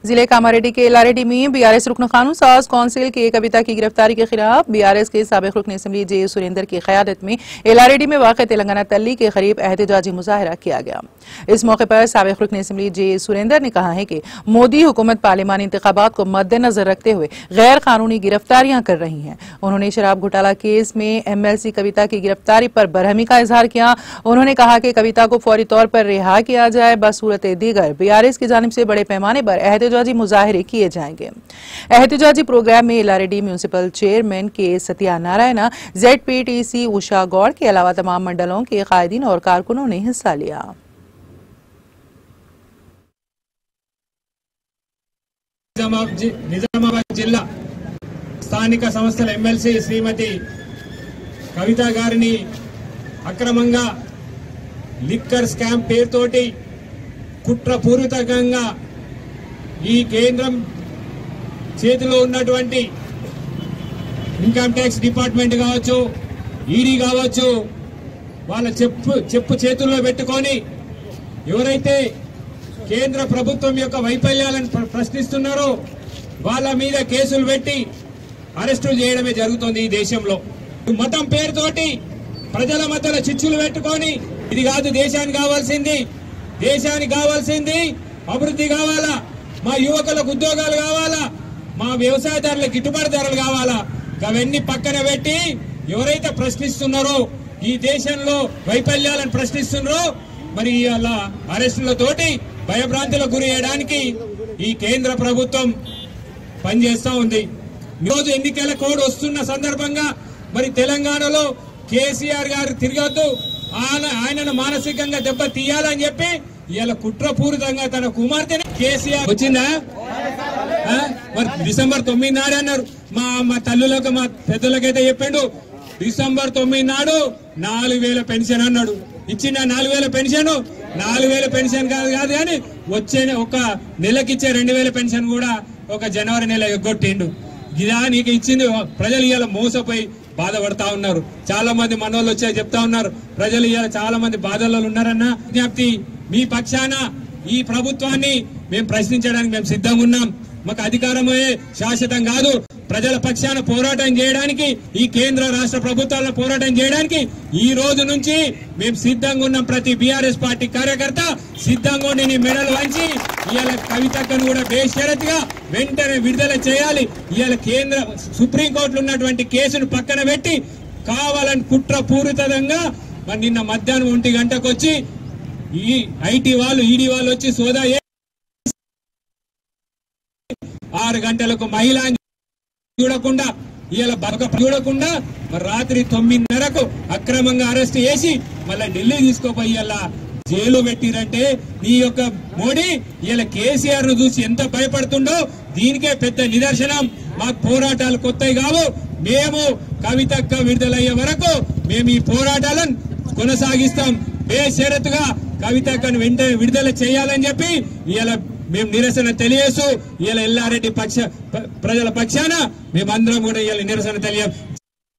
जिले कामारेड्डी के एलारेड्डी में बीआरएस रुकन कानून साज काउंसिल के कविता की गिरफ्तारी के खिलाफ बीआरएस के साबिक रुकन असेंबली जे सुरेंद्र की क़यादत में एलारेड्डी में वाक़ तेलंगाना तल्ली के करीब एहतजाजी मुजाहरा किया गया। इस मौके पर साबिक रुकन असेंबली जे सुरेंद्र ने कहा है कि मोदी हुकूमत पार्लिमानी इंतखाबात को मद्देनजर रखते हुए गैर कानूनी गिरफ्तारियां कर रही है। उन्होंने शराब घोटाला केस में एमएलसी कविता की गिरफ्तारी पर बरहमी का इजहार किया। उन्होंने कहा कि कविता को फौरी तौर पर रिहा किया जाए, बसूरत दीगर बीआरएस की जानिब से बड़े पैमाने पर एहतजाजी मुजाहरे किए जाएंगे। एहतजाजी प्रोग्राम में एलारेड्डी म्यूनिसिपल चेयरमैन के सत्या नारायण, ZPTC उषा गौड़ के अलावा तमाम मंडलों के कायदीन और कारकुनों ने हिस्सा लिया। నిజామాబాద్ జిల్లా స్థానిక సంస్థల ఎమ్మెల్సీ శ్రీమతి కవిత గారిని అక్రమంగా లిక్కర్ స్కామ్ పేరుతోటి కుట్రపూరితంగా ఈ కేంద్రం చేతిలో ఉన్నటువంటి ఇన్కమ్ ట్యాక్స్ డిపార్ట్మెంట్ కావచ్చు, ఈడీ కావచ్చు, వాళ్ళ చెప్పు చేతుల్లో పెట్టుకొని ఎవరైతే కేంద్ర ప్రభుత్వం యొక్క వైఫల్యాలను ప్రశ్నిస్తున్నారో వాళ్ళ మీద కేసులు పెట్టి అరెస్టులు చేయడమే జరుగుతోంది ఈ దేశంలో। మతం పేరుతోటి ప్రజల మధ్యలో చిచ్చులు పెట్టుకొని ఇది కాదు దేశానికి కావాల్సింది అభివృద్ధి కావాలా, మా యువకులకు ఉద్యోగాలు కావాలా, మా వ్యవసాయదారులకు గిట్టుబాటు ధరలు కావాలా, అవన్నీ పక్కన పెట్టి ఎవరైతే ప్రశ్నిస్తున్నారో ఈ దేశంలో వైఫల్యాలను ప్రశ్నిస్తున్నారో మరి అలా అరెస్టులతోటి భయభ్రాంతులకు గురి చేయడానికి ఈ కేంద్ర ప్రభుత్వం పనిచేస్తా ఉంది। ఈరోజు ఎన్నికల కోడ్ వస్తున్న సందర్భంగా మరి తెలంగాణలో కేసీఆర్ గారు తిరగద్దు, ఆయనను మానసికంగా దెబ్బ తీయాలని చెప్పి ఇలా కుట్రపూరితంగా తన కుమార్తెని కేసీఆర్ వచ్చిందా మరి డిసెంబర్ 9 నాడు అన్నారు। మా తల్లులకు మా పెద్దలకైతే చెప్పిండు డిసెంబర్ 9 నాడు 4000 పెన్షన్ అన్నాడు। ఇచ్చిన 4000 పెన్షన్ 4000 పెన్షన్ కాదు కానీ వచ్చే ఒక నెలకిచ్చే 2000 పెన్షన్ కూడా ఒక జనవరి నెల ఎగ్గొట్టిండు। ఇదా నీకు ఇచ్చింది ప్రజలు ఇవాళ మోసపోయి బాధపడతా ఉన్నారు। చాలా మంది మనోళ్ళు వచ్చి చెప్తా ఉన్నారు ప్రజలు ఇవాళ చాలా మంది బాధల్లో ఉన్నారన్న విజ్ఞప్తి, మీ పక్షాన ఈ ప్రభుత్వాన్ని మేము ప్రశ్నించడానికి మేము సిద్ధంగా ఉన్నాం। మాకు అధికారమే శాశ్వతం కాదు, ప్రజల పక్షాన పోరాటం చేయడానికి ఈ కేంద్ర రాష్ట్ర ప్రభుత్వాలను పోరాటం చేయడానికి ఈ రోజు నుంచి మేము సిద్ధంగా ఉన్నాం। ప్రతి బీఆర్ఎస్ పార్టీ కార్యకర్త సిద్ధంగా ఉండి మెడలు వంచి ఇవాళ కవితను కూడా బేషరతుగా వెంటనే విడుదల చేయాలి। ఇవాళ కేంద్ర సుప్రీంకోర్టులో ఉన్నటువంటి కేసును పక్కన పెట్టి కావాలని కుట్రపూరితంగా మరి నిన్న మధ్యాహ్నం 1 గంటకు వచ్చి ఈ ఐటీ వాళ్ళు ఈడీ వాళ్ళు వచ్చి సోదా 6 గంటలకు మహిళ చూడకుండా ఇలా చూడకుండా రాత్రి 9:30కు అక్రమంగా అరెస్ట్ చేసి మళ్ళా ఢిల్లీ తీసుకోపోయి ఇలా జైలు పెట్టిరంటే నీ యొక్క మోడీ ఇలా కేసీఆర్ ను చూసి ఎంత భయపడుతుండో దీనికే పెద్ద నిదర్శనం। మాకు పోరాటాలు కొత్తవి కావు, మేము కవితక్క విడుదలయ్యే వరకు మేము ఈ పోరాటాలను కొనసాగిస్తాం। బేషరతుగా కవితక్కను వెంటనే విడుదల చేయాలని చెప్పి ఇలా మేము నిరసన తెలియజేస్తూ ఇలా ఎల్లారెడ్డి ప్రజల పక్షాన మేమందరం కూడా ఇలా నిరసన తెలియ